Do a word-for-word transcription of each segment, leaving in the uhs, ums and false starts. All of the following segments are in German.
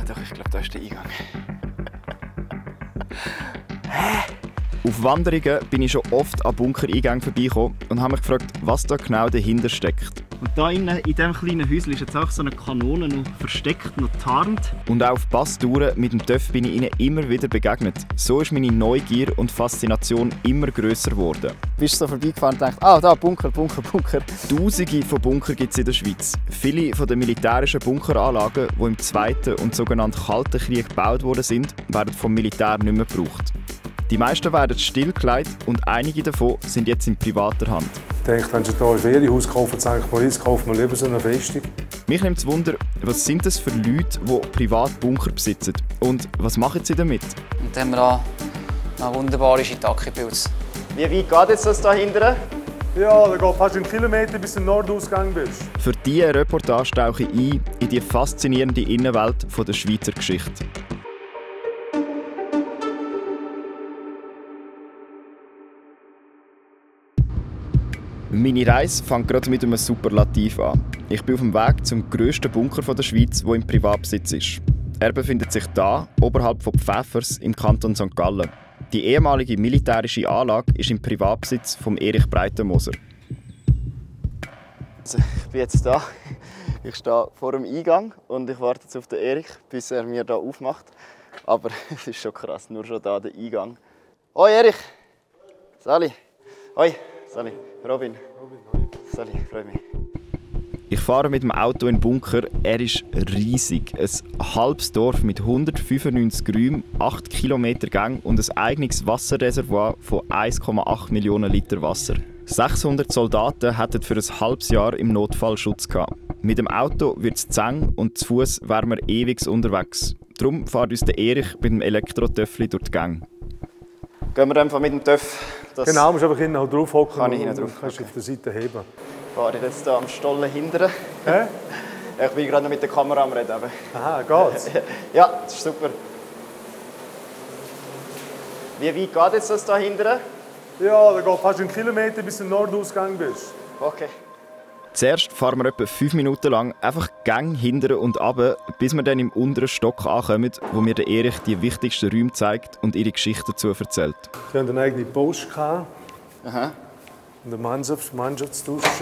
doch, ich glaube, da ist der Eingang. Hä? Auf Wanderungen bin ich schon oft an Bunkereingängen vorbeigekommen und habe mich gefragt, was da genau dahinter steckt. Und da innen, in diesem kleinen Häuschen ist jetzt auch so eine Kanone noch versteckt, noch tarnt. Und auch auf Passtouren mit dem Töff bin ich ihnen immer wieder begegnet. So ist meine Neugier und Faszination immer grösser geworden. Du bist so vorbeigefahren und denkst, ah, da, Bunker, Bunker, Bunker. Tausende von Bunkern gibt es in der Schweiz. Viele von den militärischen Bunkeranlagen, die im Zweiten und sogenannten Kalten Krieg gebaut worden sind, werden vom Militär nicht mehr gebraucht. Die meisten werden stillgelegt und einige davon sind jetzt in privater Hand. Ich denke, wenn du hier ein Ferienhaus kaufen, Sankt Moritz, kaufen wir lieber so eine Festung. Mich nimmt es Wunder, was sind das für Leute, die privat Bunker besitzen und was machen sie damit? Und dann haben wir hier eine wunderbare Shiitake-Pilze. Wie weit geht jetzt das da hinten? Ja, da geht fast einen Kilometer bis zum Nordausgang bist. Für diese Reportage tauche ich ein in die faszinierende Innenwelt der Schweizer Geschichte. Meine Reise fängt gerade mit einem Superlativ an. Ich bin auf dem Weg zum grössten Bunker der Schweiz, der im Privatbesitz ist. Er befindet sich hier, oberhalb von Pfäfers im Kanton Sankt Gallen. Die ehemalige militärische Anlage ist im Privatbesitz von Erich Breitenmoser. Also, ich bin jetzt da. Ich stehe vor dem Eingang und ich warte jetzt auf den Erich, bis er mir hier aufmacht. Aber es ist schon krass, nur schon da der Eingang. Hoi Erich! Sali! Hoi! Sali! Robin! Robin, Sali, freue mich. Ich fahre mit dem Auto in den Bunker. Er ist riesig. Ein halbes Dorf mit hundertfünfundneunzig Räumen, acht Kilometer Gang und ein eigenes Wasserreservoir von eins Komma acht Millionen Liter Wasser. sechshundert Soldaten hatten für ein halbes Jahr im Notfall Schutz gehabt. Mit dem Auto wird es zäng und zu Fuß wären wir ewig unterwegs. Darum fährt uns der Erich mit dem Elektrotöffli durch die Gang. Gehen wir einfach mit dem Töff. Genau, du musst einfach hinten drauf hocken kann ich und hinten drauf. kannst Okay. auf der Seite heben. Ich fahre jetzt hier am Stollen hinten. Hä? Ich bin gerade noch mit der Kamera am Reden. Aber Aha, geht's? ja, das ist super. Wie weit geht jetzt das da hinten? Ja, da geht fast einen Kilometer bis zum Nordausgang bist. Okay. Zuerst fahren wir etwa fünf Minuten lang einfach Gang hinten und runter, bis wir dann im unteren Stock ankommen, wo mir der Erich die wichtigsten Räume zeigt und ihre Geschichte dazu erzählt. Sie hatten eine eigene Post. Aha. Und eine Mannschaft, Mannschaftsdusche.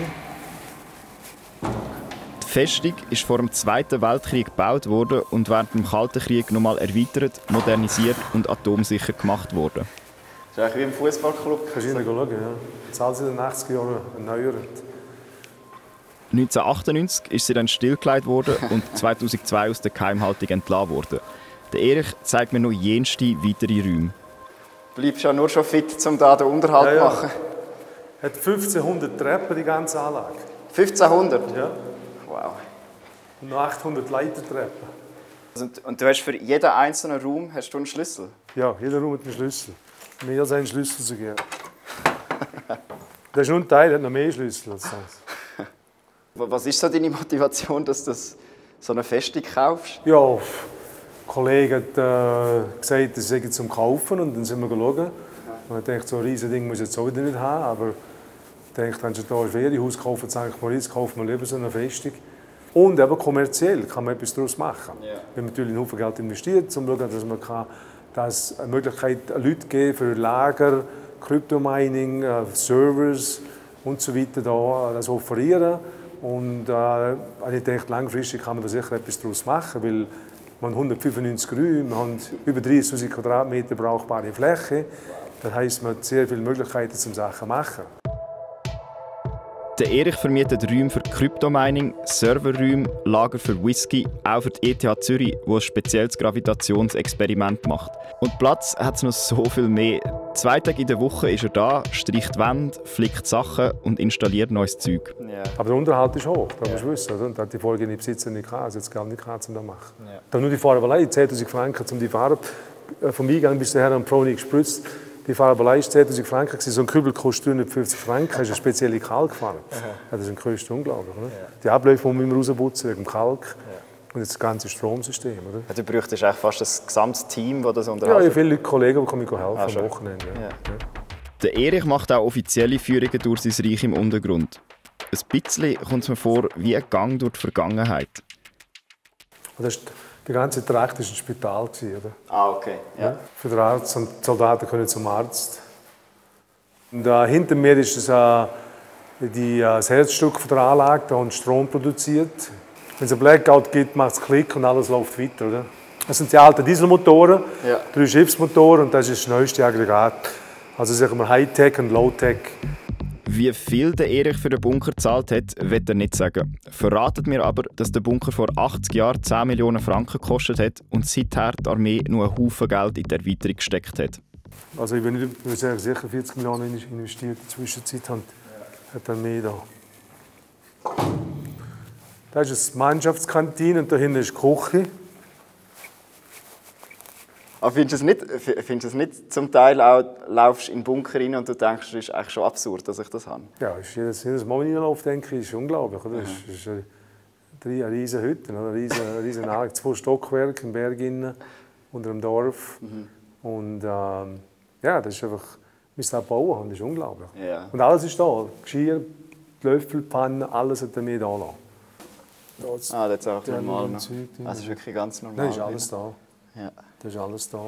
Die Festung ist vor dem Zweiten Weltkrieg gebaut worden und während dem Kalten Krieg nochmal erweitert, modernisiert und atomsicher gemacht worden. Das ist eigentlich wie im Fußballclub. Kannst du schauen, ja. Das hat in den achtziger Jahren erneuert. neunzehnhundertachtundneunzig ist sie dann stillgelegt worden und zweitausendzwei aus der Geheimhaltung entlassen worden. Der Erich zeigt mir noch jenste weitere Räume. Du bleibst ja nur schon fit, um hier den Unterhalt Ja, zu ja. machen. Hat fünfzehnhundert Treppen, die ganze Anlage. fünfzehnhundert? Ja. Wow. Und noch achthundert Leitertreppen. Und, und du hast für jeden einzelnen Raum hast du einen Schlüssel? Ja, jeder Raum hat einen Schlüssel. Mehr als einen Schlüssel zu geben. Das ist nur ein Teil, hat noch mehr Schlüssel als das. Was ist so deine Motivation, dass du so eine Festung kaufst? Ja, ein Kollege hat äh, gesagt, das sei zum Kaufen und dann sind wir schauen. Und ich dachte, so ein riesiges Ding muss ich jetzt auch wieder nicht haben, aber ich denke, wenn du hier ein Ferienhaus kaufen, Sankt Moritz, kaufen wir lieber so eine Festung. Und eben kommerziell kann man etwas daraus machen. Ja. Wir haben natürlich einen Haufen Geld investiert, um zu schauen, dass man kann, dass eine Möglichkeit Leute geben für Lager, Kryptomining, äh, Servers und so weiter da, das offerieren. Und äh, ich denke, langfristig kann man da sicher etwas daraus machen, weil wir haben hundertfünfundneunzig Räume, wir haben über dreißigtausend Quadratmeter brauchbare Fläche. Das heisst, man hat sehr viele Möglichkeiten, zum Sachen zu machen. Der Erich vermietet Räume für Kryptomining, Serverräume, Lager für Whisky, auch für die E T H Zürich, wo ein spezielles Gravitationsexperiment macht. Und Platz hat es noch so viel mehr. Zwei Tage in der Woche ist er da, streicht Wände, flickt Sachen und installiert neues Zeug. Ja. Aber der Unterhalt ist hoch, das musst du wissen. Oder? Und das hat die vorhergehende Besitzer nicht gehabt, also jetzt gar nicht gehabt, um das zu machen. Ja. Da nur die Farbe zehntausend Franken, um die Farbe vom Eingang bis daher am Pro nicht gespritzt. Die Farbe ist zehntausend Franken, so ein Kübel kostet dreihundertfünfzig Franken, das ist eine spezielle Kalkfarbe. Ja, das ist ein größter unglaublich. Oder? Ja. Die Abläufe müssen wir rausputzen wegen dem Kalk. Ja. Und jetzt das ganze Stromsystem. Oder? Ja, du bräuchtest eigentlich fast ein gesamtes Team, das das Ja, unterhält. ich habe viele Kollegen, die mir helfen Ah, am Wochenende. Ja. Ja. Ja. Der Erich macht auch offizielle Führungen durch sein Reich im Untergrund. Ein bisschen kommt es mir vor wie ein Gang durch die Vergangenheit. Das ist Die ganze Tracht war ein Spital, oder? Ah, okay. Ja. Ja, für den Arzt und die Soldaten können zum Arzt. Und äh, hinter mir ist es, äh, die, äh, das Herzstück von der Anlage, da und Strom produziert. Wenn es einen Blackout gibt, macht es Klick und alles läuft weiter. Oder? Das sind die alten Dieselmotoren, Ja. drei Schiffsmotoren und das ist das neueste Aggregat. Also sagen wir Hightech und Low-Tech. Wie viel der Erich für den Bunker gezahlt hat, wird er nicht sagen. Verratet mir aber, dass der Bunker vor achtzig Jahren zehn Millionen Franken gekostet hat und seither die Armee nur einen Haufen Geld in die Erweiterung gesteckt hat. Also ich würde sagen, sicher vierzig Millionen investiert in der Zwischenzeit hat die Armee da. Das ist die Mannschaftskantine und da hinten ist die Küche. Aber findest du es nicht, findest du es nicht zum Teil auch, laufst in den Bunker rein und du denkst, das ist eigentlich schon absurd, dass ich das habe? Ja, ist jedes, jedes Mal, wenn ich darauf denke, ist unglaublich. Oder? Das ist, ist eine, eine riesige Hütte, eine riesige, riesige Anlage, zwei Stockwerke im Berg innen, unter dem Dorf. Mhm. Und ähm, ja, das ist einfach, wie sie das bauen haben, das ist unglaublich. Ja. Und alles ist da, Geschirr, die Löffel, die Pfanne, alles hat er mir da lassen. Da Ah, das ist auch normal noch. Zeug drin. Das ist wirklich ganz normal. Nein, ist alles da. Ja. Das ist alles da.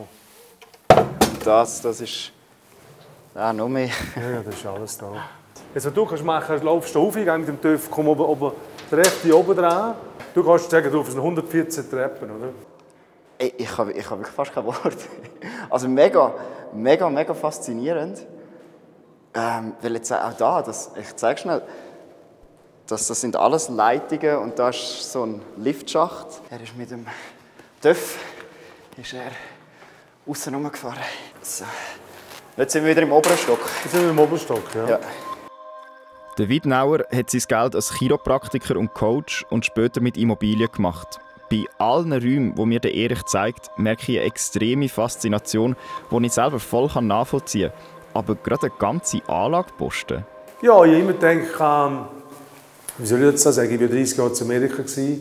Das, das ist... Ja, noch mehr. Ja, ja, das ist alles da. Jetzt, was du kannst machen kannst, laufst du auf, geh mit dem TÜV, komm oben, oben, der rechte oben dran. Du kannst sagen, du sind hundertvierzehn Treppen, oder? Ey, ich habe ich hab wirklich fast kein Wort. Also mega, mega, mega faszinierend. Ähm, weil jetzt auch da, das, ich zeige schnell, das, das sind alles Leitungen und da ist so ein Liftschacht. Er ist mit dem TÜV ist er aussen rumgefahren. So. Jetzt sind wir wieder im oberen Stock. Jetzt sind wir im oberen Stock, ja. Ja. Der Wiedenauer hat sein Geld als Chiropraktiker und Coach und später mit Immobilien gemacht. Bei allen Räumen, die mir der Erich zeigt, merke ich eine extreme Faszination, die ich selber voll nachvollziehen kann. Aber gerade eine ganze Anlageposten. Ja, ich habe immer gedacht, ähm, wie soll ich jetzt das sagen, ich war dreißig Jahre in Amerika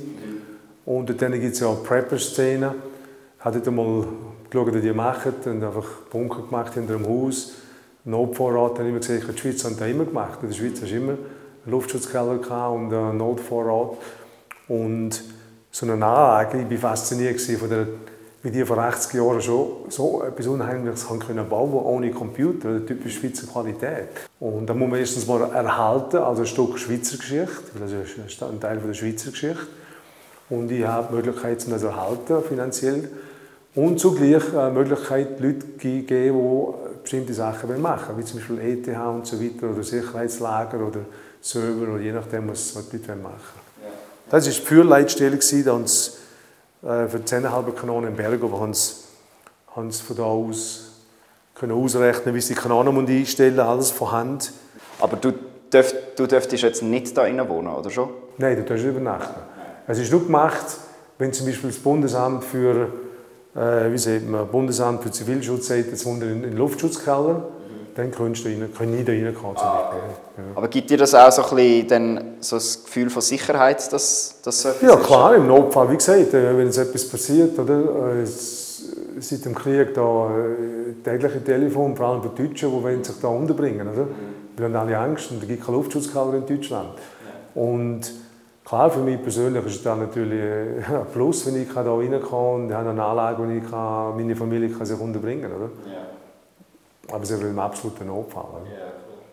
und dann gibt es ja auch Prepper-Szenen. Ich habe dort einmal geschaut, wie die machen und einfach Bunker gemacht hinter dem Haus. Notvorrat habe ich immer gesehen, die Schweiz haben das immer gemacht. In der Schweiz hast du immer einen Luftschutzkeller und einen Notvorrat. Und so eine Anlage, ich war fasziniert von der, wie die vor achtzig Jahren schon so etwas Unheimliches bauen können, ohne Computer, eine typische Schweizer Qualität. Und da muss man erstens mal erhalten, also ein Stück Schweizer Geschichte, weil das ist ein Teil der Schweizer Geschichte. Und ich habe die Möglichkeit, das erhalten, finanziell. Und zugleich die Möglichkeit, Leute zu geben, die bestimmte Sachen machen wollen, wie zum Beispiel E T H und so weiter, oder Sicherheitslager oder Server, oder je nachdem, was die Leute machen wollen. Das war die Führleitstelle, da haben sie für zehn Komma fünf Kanonen im Berg, aber haben sie, haben sie von da aus können ausrechnen, wie sie die Kanonen einstellen müssen, alles von Hand. Aber du, dürft, du dürftest jetzt nicht da drinnen wohnen, oder schon? Nein, du darfst übernachten. Es ist nur gemacht, wenn zum Beispiel das Bundesamt für, äh, wie sagt man, Bundesamt für Zivilschutz sagt, jetzt wohnt in den Luftschutzkeller, mhm. dann kannst du rein, kann nie da reinkommen. Ah, okay. Ja. Aber gibt dir das auch so ein bisschen dann so das Gefühl von Sicherheit, dass das so etwas Ja, ist? klar, im Notfall, wie gesagt, wenn jetzt etwas passiert, oder, seit dem Krieg da tägliche Telefon, vor allem die Deutschen, die wollen sich da unterbringen, oder? Wir haben alle Angst und es gibt keinen Luftschutzkeller in Deutschland. Ja. Und klar, für mich persönlich ist das natürlich ein Plus, wenn ich da rein kann und ich habe eine Anlage, wo ich kann, meine Familie kann sich unterbringen kann. Oder? Ja. Aber es ist im absoluten Notfall. Oder? Ja,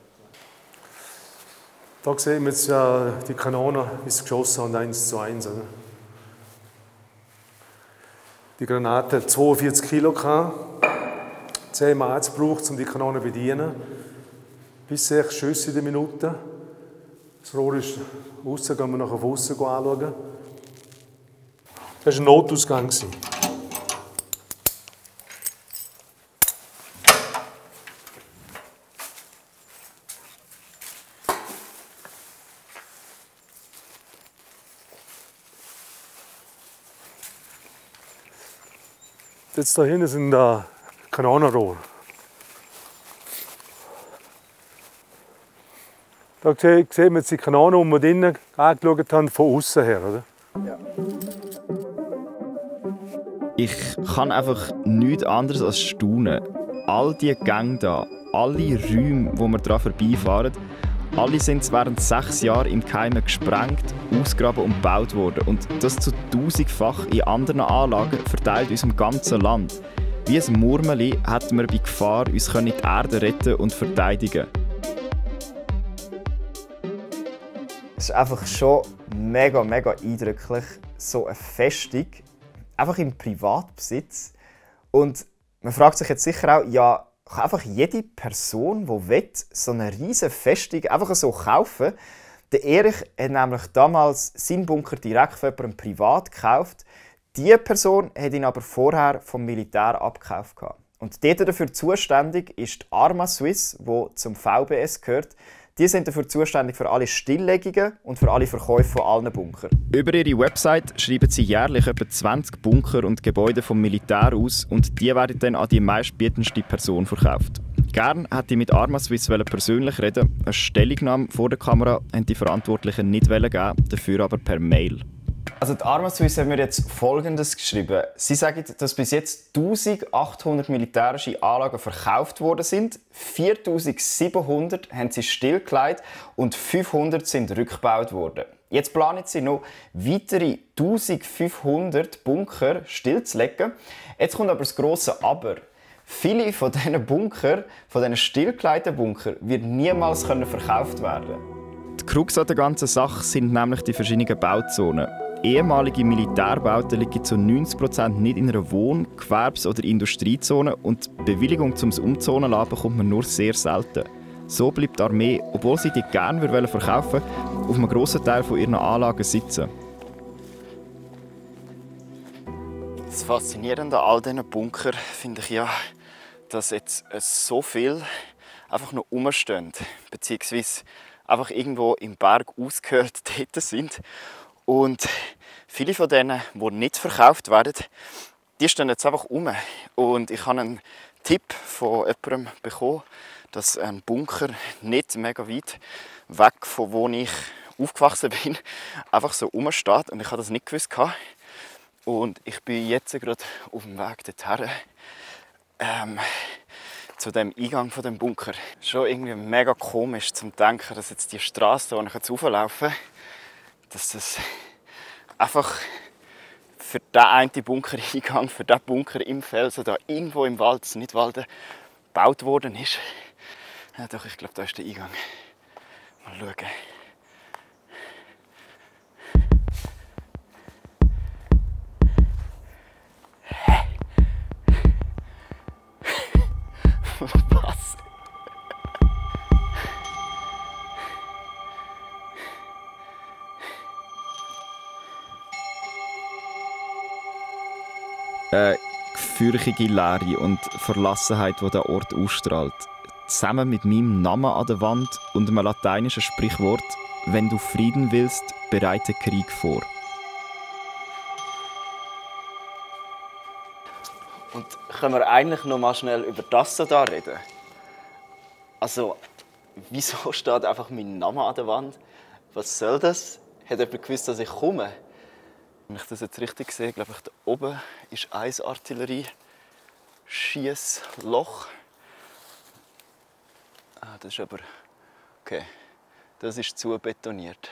da sehen wir jetzt äh, die Kanonen, wie sie geschossen haben, eins zu eins. Oder? Die Granate hat zweiundvierzig Kilo gehabt, zehn Mal gebraucht, um die Kanone zu bedienen. Bis sechs Schüsse in der Minute. Das Rohr ist außen, gehen wir nachher von außen anschauen. Das war ein Notausgang. Jetzt da hinten sind da Kanonenrohr. Da sehen wir jetzt die Kanonen, die wir drinnen angeschaut haben, von außen her. Oder? Ja. Ich kann einfach nichts anderes als staunen. All diese Gänge hier, alle Räume, wo wir daran vorbeifahren Alle sind während sechs Jahren im Geheimen gesprengt, ausgegraben und gebaut worden. Und das zu tausendfach in anderen Anlagen verteilt in unserem ganzen Land. Wie ein Murmeli hätten wir bei Gefahr uns die Erde retten und verteidigen. Es ist einfach schon mega, mega eindrücklich, so eine Festung, einfach im Privatbesitz. Und man fragt sich jetzt sicher auch, ja, kann einfach jede Person, die will, so eine riesige Festung einfach so kaufen? Der Erich hat nämlich damals seinen Bunker direkt von jemandem privat gekauft. Diese Person hat ihn aber vorher vom Militär abgekauft. Und dort dafür zuständig ist die Arma Suisse, die zum V B S gehört. Die sind dafür zuständig für alle Stilllegungen und für alle Verkäufe von allen Bunkern. Über ihre Website schreiben sie jährlich etwa zwanzig Bunker und Gebäude vom Militär aus und die werden dann an die meistbietendste Person verkauft. Gern hätte ich mit Arma Suisse persönlich reden. Eine Stellungnahme vor der Kamera haben die Verantwortlichen nicht geben, dafür aber per Mail. Also die Arma Suisse hat mir jetzt Folgendes geschrieben. Sie sagen, dass bis jetzt eintausendachthundert militärische Anlagen verkauft worden sind, viertausendsiebenhundert haben sie stillgelegt und fünfhundert sind rückgebaut worden. Jetzt planen sie noch, weitere eintausendfünfhundert Bunker stillzulegen. Jetzt kommt aber das grosse Aber. Viele von diesen Bunker, von diesen stillgelegten Bunker, werden niemals verkauft werden. Die Krux an der ganzen Sache sind nämlich die verschiedenen Bauzonen. Ehemalige Militärbauten liegen zu neunzig Prozent nicht in einer Wohn-, Gewerbs- oder Industriezone und die Bewilligung zum Umzonen lassen bekommt man nur sehr selten. So bleibt die Armee, obwohl sie die gerne verkaufen wollen, auf einem grossen Teil von ihren Anlagen sitzen. Das Faszinierende an all diesen Bunkern finde ich ja, dass jetzt so viel einfach noch rumstehen, beziehungsweise einfach irgendwo im Berg ausgehöhlt dort sind. Und viele von denen, die nicht verkauft werden, die stehen jetzt einfach rum. Und ich habe einen Tipp von jemandem bekommen, dass ein Bunker nicht mega weit weg von wo ich aufgewachsen bin, einfach so rumsteht. Und ich habe das nicht gewusst. Und ich bin jetzt gerade auf dem Weg dorthin, ähm, zu dem Eingang von dem Bunker. Schon irgendwie mega komisch zu denken, dass jetzt die Straße, wo ich jetzt rauflaufen kann, dass das einfach für diesen einen Bunkereingang, für diesen Bunker im Felsen, da irgendwo im Wald, Nidwalden, gebaut worden ist. Ja, doch, ich glaube, da ist der Eingang. Mal schauen. Was? Eine gefürchtige Leere und Verlassenheit, die der Ort ausstrahlt. Zusammen mit meinem Namen an der Wand und einem lateinischen Sprichwort: Wenn du Frieden willst, bereite Krieg vor. Und können wir eigentlich noch mal schnell über das hier reden? Also, wieso steht einfach mein Name an der Wand? Was soll das? Hat jemand gewusst, dass ich komme? Wenn ich das jetzt richtig sehe, glaube ich, da oben ist ein Artillerie-Schiessloch. Ah, das ist aber... Okay, das ist zu betoniert.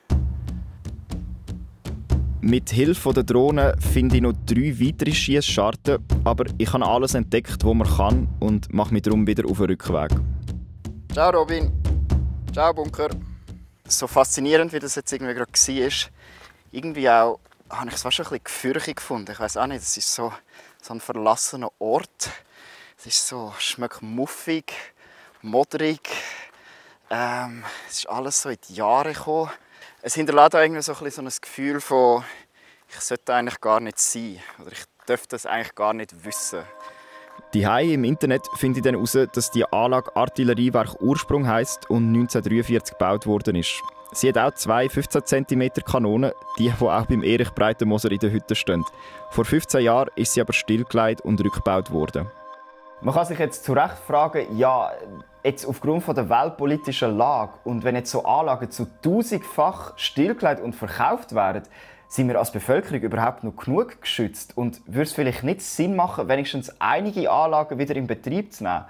Mit Hilfe der Drohne finde ich noch drei weitere Schiessscharten, aber ich habe alles entdeckt, was man kann und mache mich darum wieder auf den Rückweg. Ciao Robin. Ciao Bunker. So faszinierend, wie das jetzt irgendwie gerade war, irgendwie auch habe ich es fast ein bisschen gefürchtig gefunden. Ich weiß auch nicht, es ist so, so ein verlassener Ort. Es ist so, schmeckt muffig, modrig. Ähm, es ist alles so in die Jahre gekommen. Es hinterlässt auch irgendwie so ein, so ein Gefühl von, ich sollte eigentlich gar nicht sein. Oder ich dürfte das eigentlich gar nicht wissen. Die Hause im Internet finde ich dann heraus, dass die Anlage Artilleriewerk Ursprung heisst und neunzehnhundertdreiundvierzig gebaut worden ist. Sie hat auch zwei fünfzehn Zentimeter Kanonen, die, die auch beim Erich Breitenmoser in der Hütte stehen. Vor fünfzehn Jahren ist sie aber stillgelegt und rückgebaut worden. Man kann sich jetzt zu Recht fragen, ja, jetzt aufgrund von der weltpolitischen Lage und wenn jetzt so Anlagen zu tausendfach stillgelegt und verkauft werden, sind wir als Bevölkerung überhaupt noch genug geschützt? Und würde es vielleicht nicht Sinn machen, wenigstens einige Anlagen wieder in Betrieb zu nehmen?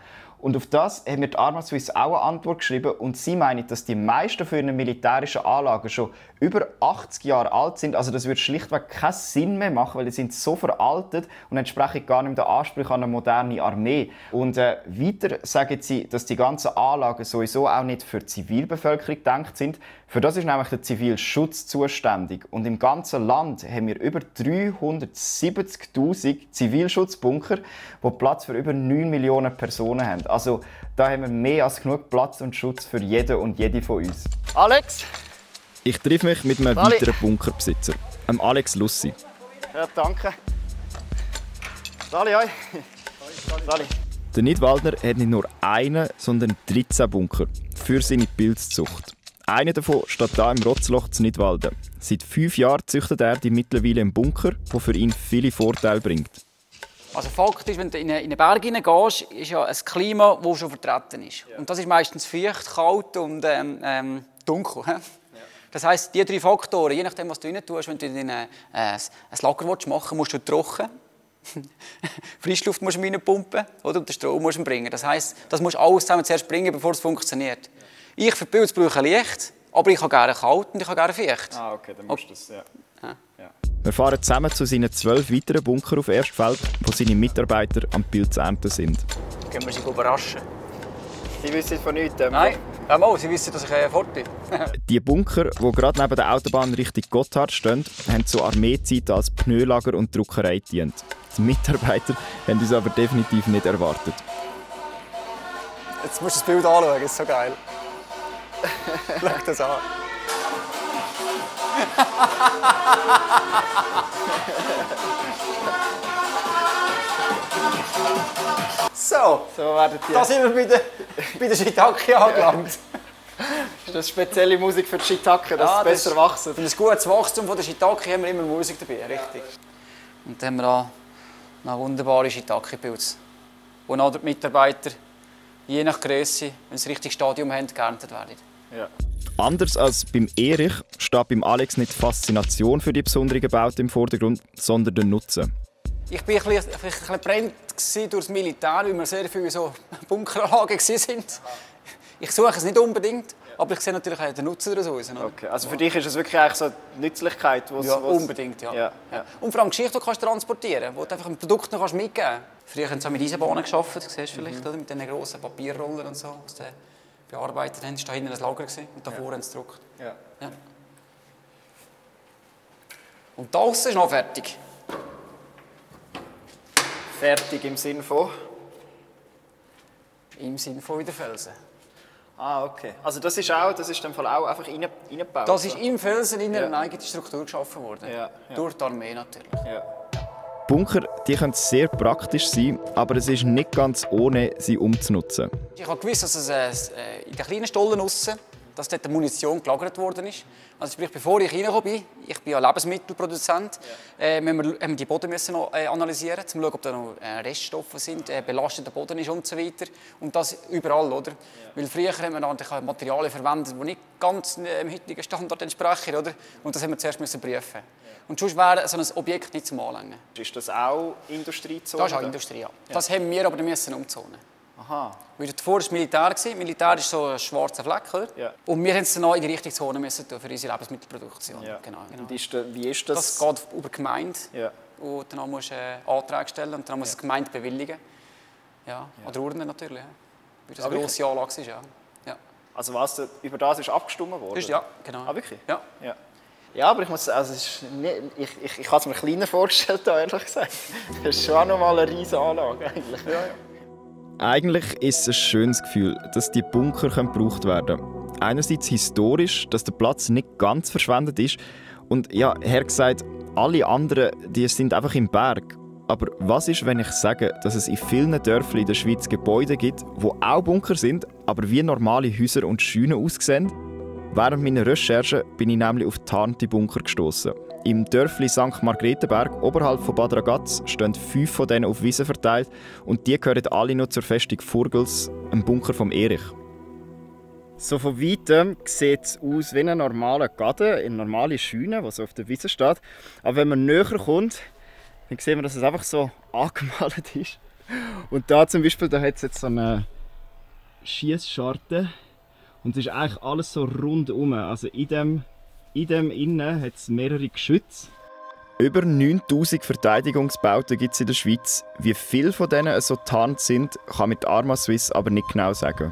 Und auf das haben mir die Arma Suisse auch eine Antwort geschrieben und sie meinen, dass die meisten von ihren militärischen Anlagen schon über achtzig Jahre alt sind. Also das würde schlichtweg keinen Sinn mehr machen, weil die sind so veraltet und entsprechen gar nicht mehr den Ansprüchen an eine moderne Armee. Und äh, weiter sagen sie, dass die ganzen Anlagen sowieso auch nicht für die Zivilbevölkerung gedacht sind. Für das ist nämlich der Zivilschutz zuständig. Und im ganzen Land haben wir über dreihundertsiebzigtausend Zivilschutzbunker, die Platz für über neun Millionen Personen haben. Also da haben wir mehr als genug Platz und Schutz für jeden und jede von uns. Alex! Ich treffe mich mit einem Sali. weiteren Bunkerbesitzer, dem Alex Lussi. Ja, danke. Sali, hoi. Sali. Der Nidwaldner hat nicht nur einen, sondern dreizehn Bunker für seine Pilzzucht. Einer davon steht hier im Rotzloch zu Nidwalden. Seit fünf Jahren züchtet er die mittlerweile im Bunker, der für ihn viele Vorteile bringt. Also Fakt ist, wenn du in einen Berg hineingehst, ist ja ein Klima, das schon vertreten ist. Ja. Und das ist meistens feucht, kalt und ähm, ähm, dunkel. Ja. Das heisst, diese drei Faktoren, je nachdem, was du rein tust, wenn du in ein, äh, ein Lager machen willst, musst du trocken. Frischluft musst du reinpumpen oder? Und den Strom musst du bringen. Das heisst, das musst du alles zusammen zuerst bringen, bevor es funktioniert. Ich für Pilze brauche Licht, aber ich habe gerne kalt und ich habe gerne feucht. Ah, okay, dann musst du das, ja. Ja. Ja. Wir fahren zusammen zu seinen zwölf weiteren Bunkern auf Erstfeld, wo seine Mitarbeiter am Pilzernten sind. Können wir sie überraschen? Sie wissen von nichts. Ähm, Nein, ja, mal, sie wissen, dass ich äh, fort bin. Die Bunker, die gerade neben der Autobahn Richtung Gotthard stehen, haben zu Armeezeiten als Pneulager und Druckerei gedient. Die Mitarbeiter haben uns aber definitiv nicht erwartet. Jetzt musst du das Bild anschauen, das ist so geil. Schau das an. So, So werden die. da sind wir bei der, bei der Shiitake angelangt. Ist das spezielle Musik für die Shiitake, dass Ja, sie besser das- wachsen? Für ein gutes Wachstum von der Shiitake haben wir immer Musik dabei, richtig. Und dann haben wir auch noch wunderbare Shiitake-Pilze, wo auch die Mitarbeiter, je nach Größe, wenn sie das richtige Stadium haben, geerntet werden. Ja. Anders als beim Erich steht beim Alex nicht die Faszination für die besonderen Bauten im Vordergrund, sondern der Nutzen. Ich war ein bisschen, ein bisschen gebrannt durch das Militär, weil wir sehr viele so Bunkeranlagen waren. Ich suche es nicht unbedingt, aber ich sehe natürlich auch den Nutzen daraus. Oder? Okay. Also für dich ist es wirklich eigentlich so die Nützlichkeit, wo's, Ja, wo's- unbedingt, ja. Ja, ja. Und vor allem Geschichte, die du kannst transportieren, wo du einfach ein Produkt noch mitgeben kannst. Früher haben sie auch mit Eisenbahnen gearbeitet, das siehst du vielleicht, Mhm. oder? Mit diesen grossen Papierrollern und so, die sie bearbeitet haben. Das war da hinten ein Lager gewesen, und davor haben sie gedruckt. Ja. Ja. Und das ist noch fertig. Fertig im Sinne von? Im Sinne von wieder Felsen. Ah, okay. Also das ist auch, das ist in dem Fall auch einfach rein, reingebaut? Das ist im Felsen in Ja. eine eigene Struktur geschaffen worden. Ja, ja. Durch die Armee natürlich. Ja. Bunker die können sehr praktisch sein, aber es ist nicht ganz ohne, sie umzunutzen. Ich habe gewusst, dass es äh, in den kleinen Stollen aussen, dass dort die Munition gelagert worden ist. Also sprich, bevor ich reingekommen bin, ich bin ja Lebensmittelproduzent, äh, müssen wir, haben wir die Boden müssen noch, äh, analysieren, um zu schauen, ob da noch äh, Reststoffe sind, äh, belasteter Boden ist und so weiter. Und das überall, oder? Ja. Weil früher haben wir natürlich Materialien verwendet, die nicht ganz äh, dem heutigen Standard entsprechen, oder? Und das haben wir zuerst müssen prüfen. Und sonst wäre so ein Objekt nicht zum Anlängen. Ist das auch Industriezone? Das ist auch Industrie, ja. Das haben wir aber müssen umzonen. Aha. Weil davor war es Militär. Militär ist so ein schwarzer Fleck. Oder? Ja. Und wir mussten es dann auch in die richtige Zone müssen tun für unsere Lebensmittelproduktion. Ja. Genau, genau. Und ist da, wie ist das? Das geht über die Gemeinde. Ja. Und dann musst du äh, Anträge stellen und dann muss ja. die Gemeinde bewilligen. Ja. Ja. Oder Urnen natürlich. Ja. Weil das Ah, eine grosse Anlage ist. Ja. Ja. Also was, über das ist abgestimmt worden? Ist, ja, genau. Ah, wirklich? Ja. Ja. Ja, aber ich muss also es ist nicht, ich, ich, ich habe es mir kleiner vorgestellt, ehrlich gesagt. Das ist schon auch noch mal eine riesige Anlage eigentlich. Ja, ja. Eigentlich ist es ein schönes Gefühl, dass die Bunker gebraucht werden können. Einerseits historisch, dass der Platz nicht ganz verschwendet ist. Und ja, Herr gesagt, alle anderen die sind einfach im Berg. Aber was ist, wenn ich sage, dass es in vielen Dörfern in der Schweiz Gebäude gibt, wo auch Bunker sind, aber wie normale Häuser und Scheunen aussehen? Während meiner Recherche bin ich nämlich auf tarnte Bunker gestoßen. Im Dörfli Sankt Margretenberg, oberhalb von Bad Ragaz, stehen fünf von denen auf Wiesen verteilt und die gehören alle noch zur Festung Furgels, einem Bunker vom Erich. So von weitem sieht es aus wie ein normaler Garten, eine normale Scheune, die so auf der Wiese steht. Aber wenn man näher kommt, dann sieht man, dass es einfach so angemalt ist. Und da zum Beispiel, da hat es jetzt so eine Schiessscharte. Und es ist eigentlich alles so rundum. Also in dem, in dem Innen hat es mehrere Geschütze. Über neuntausend Verteidigungsbauten gibt es in der Schweiz. Wie viele von denen so getarnt sind, kann mit Arma-Swiss aber nicht genau sagen.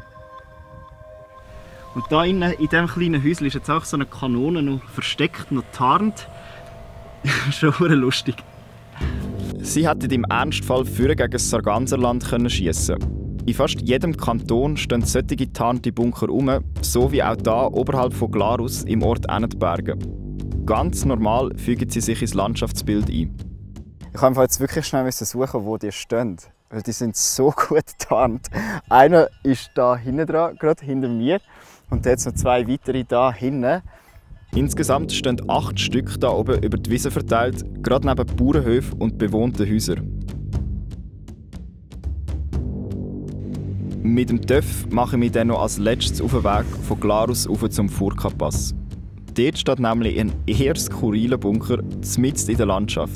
Und da innen, in diesem kleinen Häuschen ist jetzt auch so eine Kanone noch versteckt, noch getarnt. Schon lustig. Sie hätten im Ernstfall Führer gegen das Sarganserland schiessen können. In fast jedem Kanton stehen solche getarnte Bunker herum, so wie auch hier oberhalb von Glarus im Ort Ennetbergen. Ganz normal fügen sie sich ins Landschaftsbild ein. Ich kann jetzt wirklich schnell suchen, wo die stehen. Weil die sind so gut getarnt. Einer ist da hinten dran, gerade hinter mir. Und jetzt noch zwei weitere da hinten. Insgesamt stehen acht Stück hier oben über die Wiese verteilt, gerade neben Bauernhöfen und bewohnten Häusern. Mit dem Töff mache ich mich dann noch als letztes auf den Weg von Glarus auf zum Furka-Pass. Dort steht nämlich ein eher skurriler Bunker mitten in der Landschaft.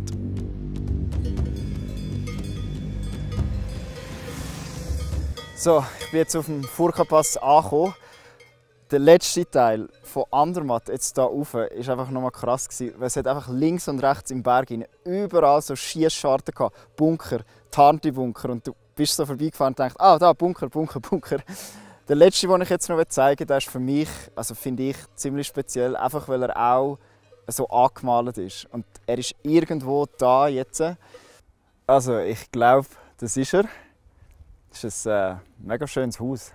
So, ich bin jetzt auf dem Furka-Pass angekommen. Der letzte Teil von Andermatt, jetzt hier rauf, war einfach nochmal krass. Weil es hat einfach links und rechts im Berg überall so Schiessscharten gehabt. Bunker, tarnte Bunker. Und du bist so vorbeigefahren und denkst, ah, da, Bunker, Bunker, Bunker. Der letzte, den ich jetzt noch zeigen will, der ist für mich, also finde ich, ziemlich speziell, einfach weil er auch so angemalt ist. Und er ist irgendwo da jetzt. Also ich glaube, das ist er. Das ist ein äh, mega schönes Haus.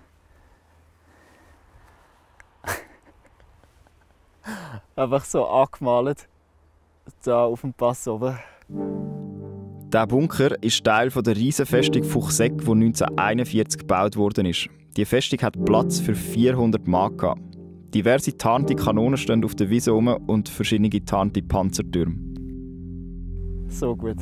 Einfach so angemalt, da auf dem Pass oben. Der Bunker ist Teil der Riesenfestung Fuchseck, die neunzehnhunderteinundvierzig gebaut wurde. Die Festung hat Platz für vierhundert Mann. Diverse tarnte Kanonen stehen auf der Wiese herum und verschiedene tarnte Panzertürme. So gut.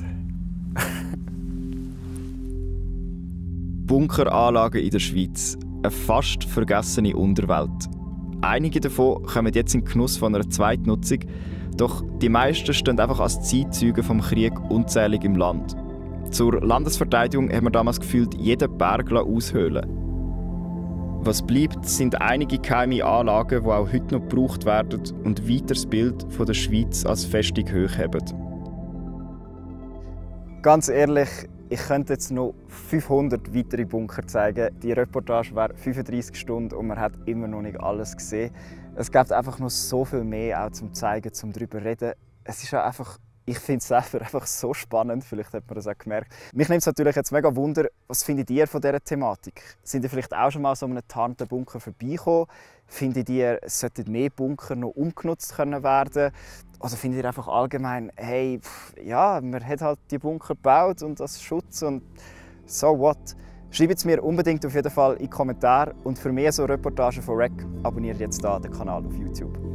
Bunkeranlagen in der Schweiz. Eine fast vergessene Unterwelt. Einige davon kommen jetzt in den Genuss von einer Zweitnutzung, doch die meisten stehen einfach als Zeitzeugen vom Krieg unzählig im Land. Zur Landesverteidigung haben wir damals gefühlt jeden Berg aushöhlen. Was bleibt, sind einige geheime Anlagen, die auch heute noch gebraucht werden und weiter das Bild von der Schweiz als Festung hochheben. Ganz ehrlich, ich könnte jetzt noch fünfhundert weitere Bunker zeigen. Die Reportage wäre fünfunddreissig Stunden und man hat immer noch nicht alles gesehen. Es gibt einfach noch so viel mehr auch zum zeigen, zum darüber reden. Es ist einfach, ich finde es selber einfach so spannend. Vielleicht hat man das auch gemerkt. Mich nimmt es natürlich jetzt mega Wunder, was findet ihr von dieser Thematik? Sind ihr vielleicht auch schon mal so einem getarnten Bunker vorbeigekommen? Findet ihr, es sollten mehr Bunker noch umgenutzt können werden? Oder findet ihr einfach allgemein, hey, pff, ja, man hat halt die Bunker gebaut und das Schutz und so what? Schreibt es mir unbedingt auf jeden Fall in die Kommentare und für mehr so Reportagen von R E C abonniert jetzt da den Kanal auf YouTube.